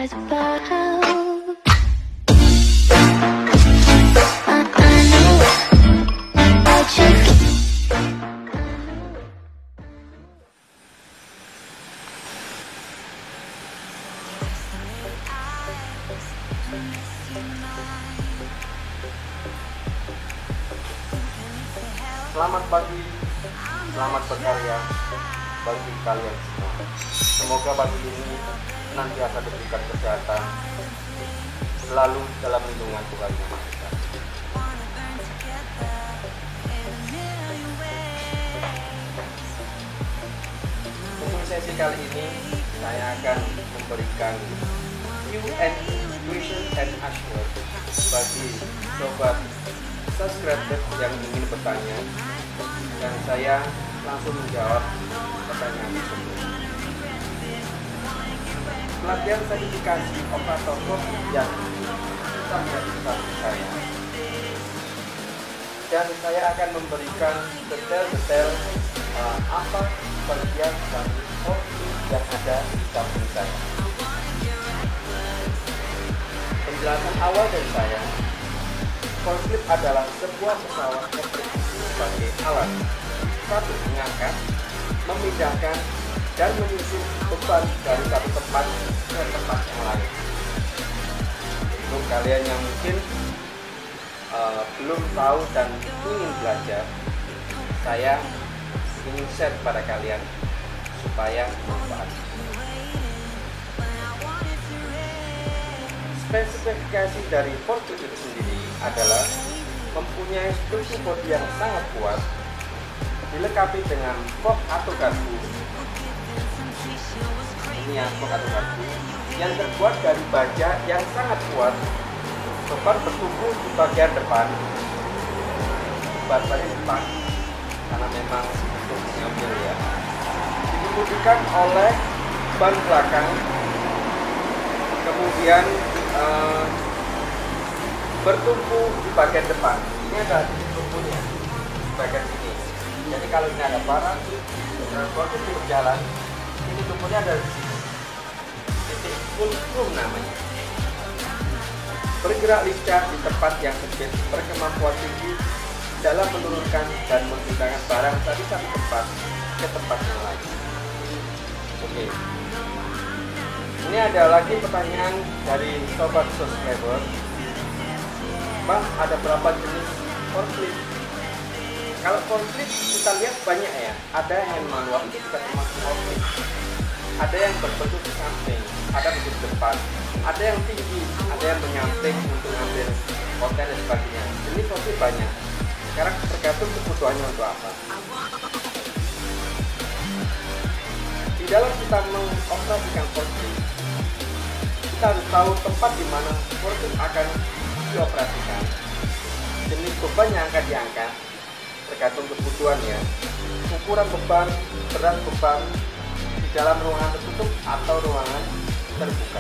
cares about. I know what you. Selamat pagi, selamat berkarya bagi kalian semua. Semoga pagi ini senantiasa diberikan kesehatan, selalu dalam lindungan Tuhan Yang Maha Esa. Untuk sesi kali ini, saya akan memberikan Q&A, question and answer bagi sobat subscriber yang ingin bertanya, dan saya langsung menjawab pertanyaan tersebut. Pelatihan sertifikasi operator forklift yang bisa menjadi strategi saya, dan saya akan memberikan detail-detail apa bagian dari forklift yang ada di samping saya. Penjelasan awal dari saya, forklift adalah sebuah pesawat yang berfungsi sebagai alat satu mengangkat, memindahkan, dan menyusun beban dari satu tempat ke tempat yang lain. Untuk kalian yang mungkin belum tahu dan ingin belajar, saya ingin share kepada kalian supaya bermanfaat. Spesifikasi dari forklift itu sendiri adalah mempunyai struktur bodi yang sangat kuat, dilengkapi dengan fork atau garpu. Ini yang fork atau garpu yang terbuat dari baja yang sangat kuat. Beban bertumpu di bagian depan, bagian depan, karena memang untuk mengambil ya. Dikemudikan oleh ban belakang, kemudian bertumpu di bagian depan. Ini ada titik tumpunya di bagian sini. Jadi kalau ini ada barang, forklift itu berjalan, ini tumpunya ada di sini. Titik fulcrum namanya. Bergerak lincah di tempat yang sempit, berkemampuan tinggi dalam menurunkan dan memindahkan barang dari satu tempat ke tempat yang lain. Oke. Ini ada lagi pertanyaan dari sobat subscriber. Bang, ada berapa jenis forklift? Kalau forklift kita lihat banyak ya. Ada yang manual, itu juga termasuk forklift. Ada yang berbentuk di samping, ada bentuk depan, ada yang tinggi, ada yang menyamping untuk mengambil konten dan sebagainya. Jenis forklift banyak. Sekarang tergantung kebutuhannya untuk apa. Di dalam kita mengoperasikan forklift, kita harus tahu tempat di mana forklift akan dioperasikan, jenis beban yang akan diangkat tergantung kebutuhannya, ukuran beban, berat beban di dalam ruangan tertutup atau ruangan terbuka.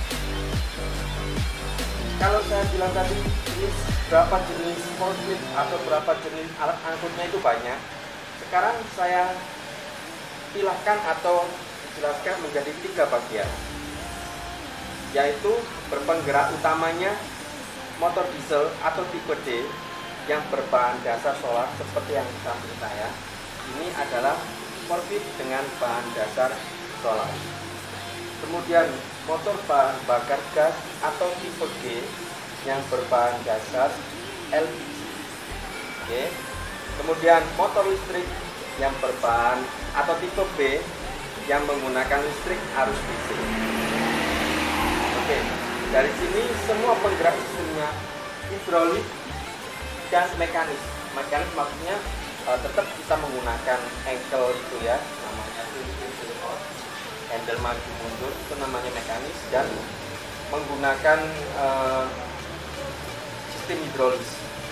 Kalau saya bilang tadi berapa jenis forklift atau berapa jenis alat angkutnya itu banyak. Sekarang saya pilahkan atau dijelaskan menjadi 3 bagian, yaitu berpenggerak utamanya motor diesel atau tipe D yang berbahan dasar solar seperti yang di samping saya. Ini adalah forklift dengan bahan dasar solar. Kemudian motor bahan bakar gas atau tipe G yang berbahan dasar LPG. Oke. Kemudian motor listrik yang berbahan atau tipe B yang menggunakan listrik arus DC. Oke. Dari sini semua penggerak sistemnya hidrolik dan mekanis. Mekanis maksudnya tetap kita menggunakan ankle itu ya, namanya handle maju mundur, itu namanya mekanis, dan menggunakan sistem hidrolis.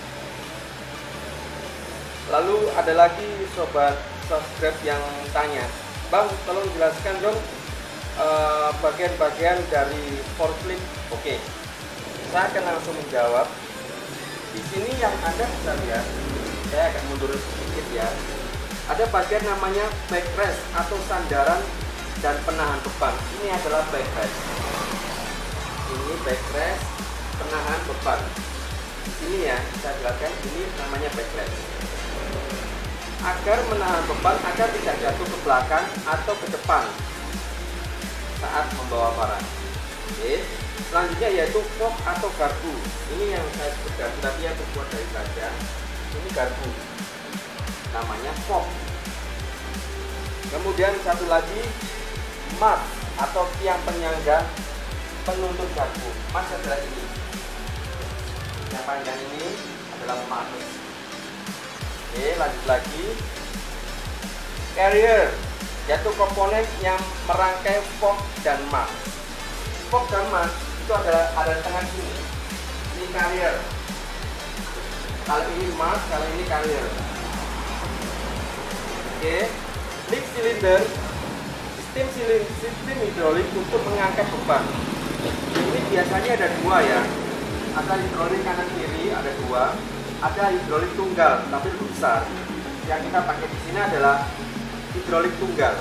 Lalu ada lagi sobat subscribe yang tanya, Bang, tolong jelaskan dong bagian-bagian dari forklift. Oke, saya akan langsung menjawab. Di sini yang Anda bisa lihat, saya akan mundur sedikit ya. Ada bagian namanya backrest atau sandaran dan penahan beban. Ini adalah backrest. Ini backrest penahan beban. Ini ya, saya jelaskan, ini namanya backrest. Agar menahan beban agar tidak jatuh ke belakang atau ke depan saat membawa barang. Oke. Selanjutnya yaitu fork atau garpu. Ini yang saya sebutkan, tapi yang terbuat dari baja. Ini garpu, namanya fork. Kemudian satu lagi mat atau tiang penyangga penuntut garpu. Mat adalah ini. Yang panjang ini adalah mat. Oke, lanjut lagi. Carrier, yaitu komponen yang merangkai fork dan mat. Fork dan mat itu ada di tengah sini. Ini carrier. Kalau ini mat, kalau ini carrier. Oke. Lift cylinder, sistem hidrolik untuk mengangkat beban. Ini biasanya ada dua ya. Ada hidrolik kanan kiri, ada dua. Ada hidrolik tunggal, tapi lebih besar. Yang kita pakai di sini adalah hidrolik tunggal.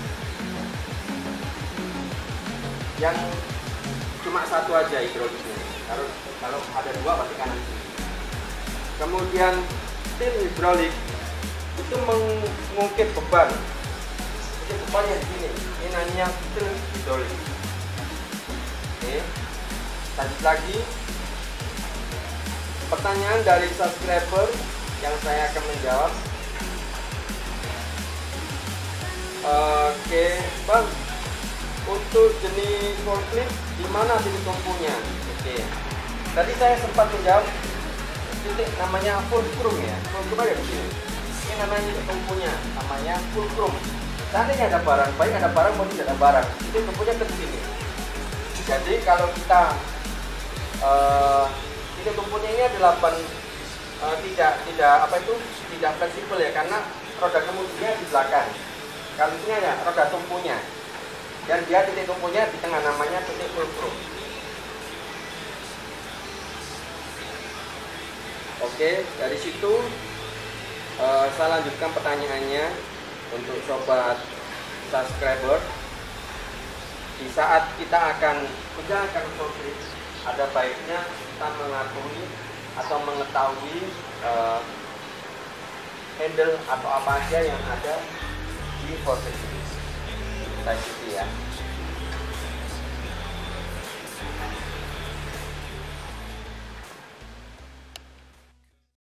Yang cuma satu aja hidroliknya. Kalau ada dua pasti kanan kiri. Kemudian tim hidrolik itu mengungkit beban. Mengungkit beban yang gini. Ini namanya tim hidrolik. Oke. Lanjut lagi. Pertanyaan dari subscriber yang saya akan menjawab. Oke, Bang. Untuk jenis forklift di mana titik tumpunya? Oke. Tadi saya sempat menjawab titik namanya fulcrum ya. Fulcrum ada di sini. Ini namanya titik tumpunya, namanya fulcrum. Seandainya ada barang, baik ada barang maupun tidak ada barang, titik tumpunya ke sini. Jadi kalau kita titik tumpunya ini adalah tidak fleksibel ya, karena roda kemudinya di belakang. Kalau ini ya roda tumpunya, dan dia titik tumpunya di tengah, namanya titik fulcrum. Oke, dari situ saya lanjutkan pertanyaannya untuk sobat subscriber. Di saat kita akan menjalankan forklift, ada baiknya kita mengetahui atau mengetahui handle atau apa aja yang ada di forklift ini. Kita ikuti ya.